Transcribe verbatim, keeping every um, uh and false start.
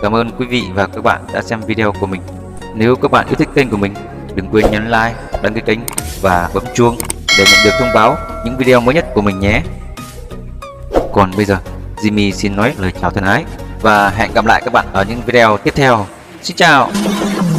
Cảm ơn quý vị và các bạn đã xem video của mình. Nếu các bạn yêu thích kênh của mình, đừng quên nhấn like, đăng ký kênh và bấm chuông để nhận được thông báo những video mới nhất của mình nhé. Còn bây giờ, Jimmy xin nói lời chào thân ái và hẹn gặp lại các bạn ở những video tiếp theo. Xin chào.